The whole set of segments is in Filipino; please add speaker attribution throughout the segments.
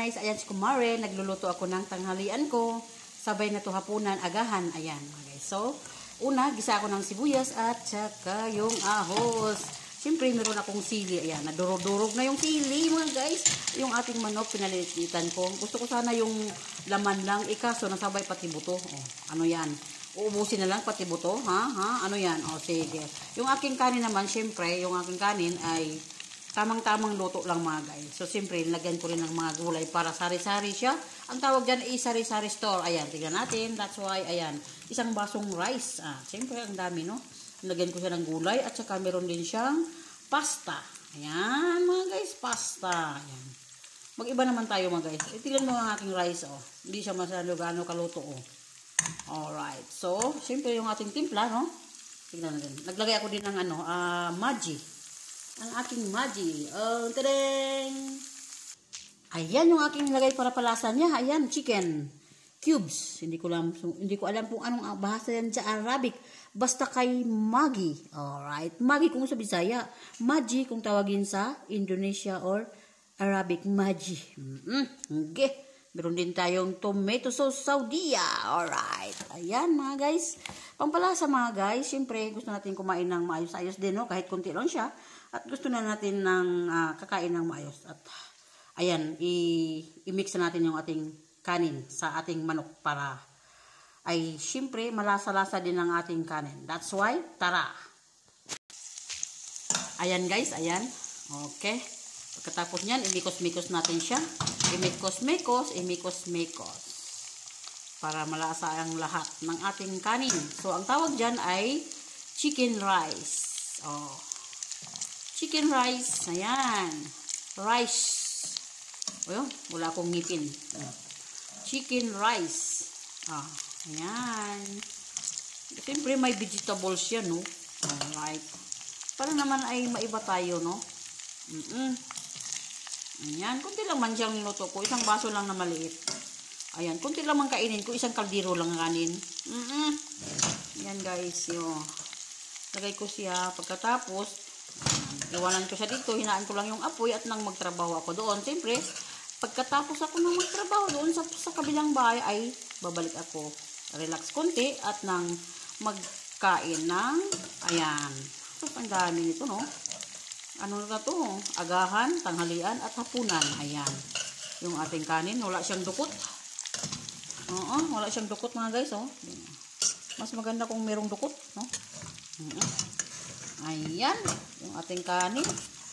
Speaker 1: guys, ayan si Kumare, nagluluto ako ng tanghalian ko. Sabay na to hapunan, agahan, ayan mga guys. So, una, gisa ako ng sibuyas at saka yung ahos. Siyempre, meron akong sili, ayan, nadurog-durog na yung sili mga guys. Yung ating manok, pinalilitan ko. Gusto ko sana yung laman lang, ikaso, nasabay pati buto. Oh, ano yan? Uubusin na lang pati buto, ha? Ano yan? O, sige. Yung aking kanin naman, siyempre, yung aking kanin ay tamang-tamang luto lang mga guys. So, siyempre, lagyan ko rin ng mga gulay para sari-sari siya. Ang tawag dyan ay sari-sari store. Ayan, tignan natin. That's why, ayan, isang basong rice. Siyempre, ang dami, no? Lagyan ko siya ng gulay at saka meron din siyang pasta. Ayan, mga guys, pasta. Ayan. Mag-iba naman tayo, mga guys. Tignan mo ang aking rice, oh. Hindi siya masyado gaano kaluto, oh. Alright. So, siyempre, yung ating timpla, no? Tignan natin. Naglagay ako din ng, Maggi. Ang aking Maggi. Oh, tadeng! Ayan yung aking nilagay para palasa niya. Ayan, chicken cubes. Hindi ko alam kung anong bahasa yan sa Arabic. Basta kay Maggi. Alright. Maggi kung sa Bisaya. Maggi kung tawagin sa Indonesia or Arabic. Maggi. Okay. Meron din tayong tomato sauce Saudia. Alright. Ayan mga guys. Pampalasa mga guys. Siyempre gusto natin kumain ng maayos-ayos din. No? Kahit konti lang siya. At gusto na natin ng kakain ng maayos. At ayan, i-mix na natin yung ating kanin sa ating manok para ay siyempre malasa-lasa din ang ating kanin. That's why, tara! Ayan guys, ayan. Okay. Pagkatapos nyan, imikos-mikos natin siya. Imikos-mikos. Para malasa ang lahat ng ating kanin. So, ang tawag dyan ay chicken rice. Oh. Chicken rice. Ayan. Rice. O, wala akong ngipin. Chicken rice. Ayan. Siyempre, may vegetables yan, no? Alright. Para naman ay maiba tayo, no? Ayan. Kunti lang man siyang luto ko. Isang baso lang na maliit. Ayan. Kunti lang man kainin ko. Isang kaldero lang kanin. Ayan, guys. Yo. Lagay ko siya. Pagkatapos, iwanan ko siya dito, hinaan ko lang yung apoy at nang magtrabaho ako doon. Siyempre, pagkatapos ako nang magtrabaho doon sa kabilang bahay ay babalik ako. Relax konti at nang magkain ng, ayan. So, ang dami nito, no? Ano na to? Agahan, tanghalian at hapunan. Ayan. Yung ating kanin, wala siyang dukot. Wala siyang dukot mga guys, oh. Mas maganda kung merong dukot, no? Ayan, yung ating kanin.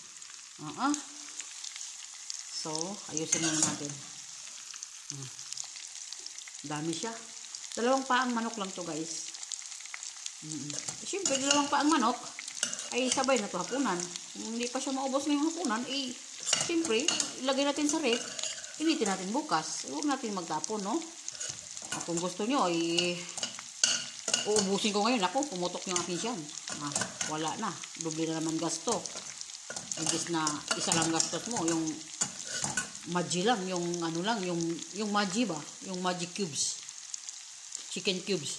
Speaker 1: So, ayusin na natin. Dami siya. 2 paang manok lang to guys. Siyempre, 2 paang manok ay sabay na to hapunan. Kung hindi pa siya maubos na yung hapunan, siyempre, ilagay natin sa rep. Initin natin bukas. Huwag natin magtapon, no? Kung gusto nyo, uubusin ko ngayon. Ako, pumutok yung akin siyan. Wala na. Doble na naman gasto. Imbis na isa lang gastos mo. Yung Maggi lang. Yung ano lang. Yung Maggi ba? Yung Maggi cubes. Chicken cubes.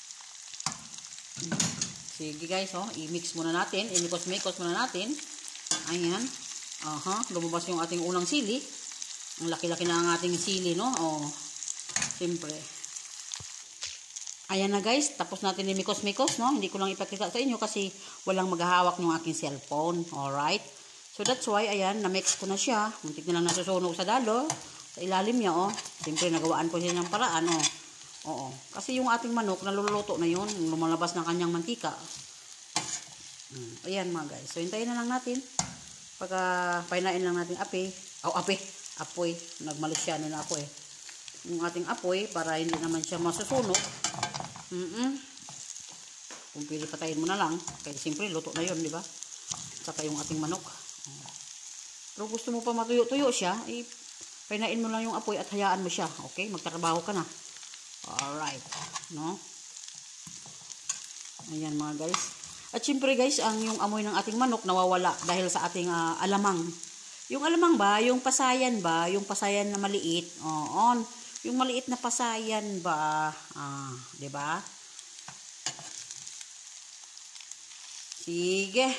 Speaker 1: Sige guys, oh. I-mix muna natin. I-mikos-mikos muna natin. Ayan. Lumabas yung ating unang sili. Ang laki-laki na ang ating sili, no? Oh. Siyempre. Ayan na guys, tapos natin imikos-mikos, no? Hindi ko lang ipakita sa inyo kasi walang maghahawak ng aking cellphone. Alright? So that's why, ayan, na-mix ko na siya. Muntik na lang nasusunog sa dalo. Sa ilalim niya, oh. Siyempre, nagawaan ko siya ng paraan, oh. Oo. Kasi yung ating manok, naluluto na yun. Lumalabas ng kanyang mantika. Ayan mga guys. So, hintayin na lang natin. Pagka painain lang natin apoy. Nagmalisyano na ako, eh. Yung ating apoy, para hindi naman siya masusunog. Kung pili patayin mo na lang kaya siyempre luto na yun, di ba? Saka yung ating manok. Pero gusto mo pa matuyo-tuyo siya, painain mo lang yung apoy at hayaan mo siya. Okay? Magtatrabaho ka na. Alright. No? Ayan mga guys. At siyempre guys, yung amoy ng ating manok nawawala dahil sa ating alamang. Yung alamang ba? Yung pasayan ba? Yung pasayan na maliit. Yung maliit na pasayan ba? Di ba? Sige.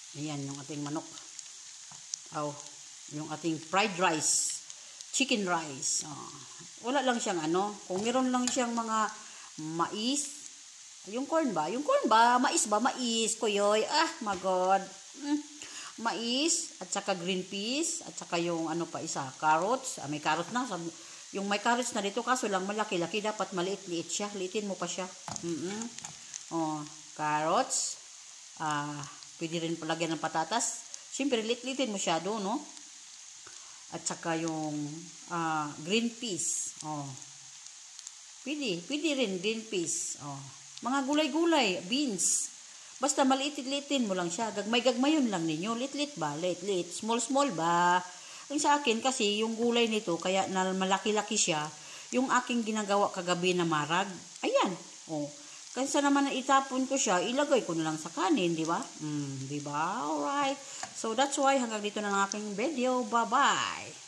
Speaker 1: Ayan, yung ating manok. Oh, yung ating fried rice. Chicken rice. Oh. Wala lang siyang ano. Kung meron lang siyang mga mais. Yung corn ba? Yung corn ba? Mais ba? Mais. Kuyoy. Ah, my God. Mais. At saka green peas. At saka yung ano pa isa. Carrots. Ah, may carrots na. Yung may carrots na dito. Kaso lang malaki-laki. Dapat maliit-liit siya. Liitin mo pa siya. Oh, carrots. Pwede rin palagyan ng patatas. Siyempre, liit-liitin mo siya doon, no? At saka yung green peas. Oh. Pwede rin green peas. Oh. Mga gulay-gulay, beans. Basta maliit-liitin mo lang siya. Gagmay-gagmayon lang ninyo. Lit-lit ba? Lit-lit. Small-small ba? Ang sa akin kasi, yung gulay nito, kaya na malaki-laki siya, yung aking ginagawa kagabi na marag. Ayan. Oh. Kaysa naman na itapon ko siya, ilagay ko na lang sa kanin, di ba? Di ba? Alright. So, that's why hanggang dito na ang aking video. Bye-bye!